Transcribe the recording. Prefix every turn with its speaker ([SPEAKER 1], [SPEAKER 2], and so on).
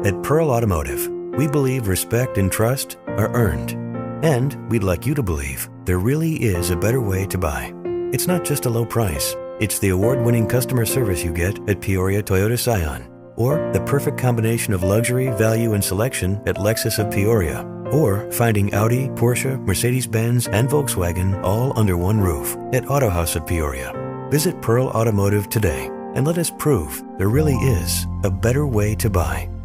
[SPEAKER 1] At Pearl Automotive, we believe respect and trust are earned. And we'd like you to believe there really is a better way to buy. It's not just a low price. It's the award-winning customer service you get at Peoria Toyota Scion, or the perfect combination of luxury, value, and selection at Lexus of Peoria, or finding Audi, Porsche, Mercedes-Benz, and Volkswagen all under one roof at Auto House of Peoria. Visit Pearl Automotive today and let us prove there really is a better way to buy.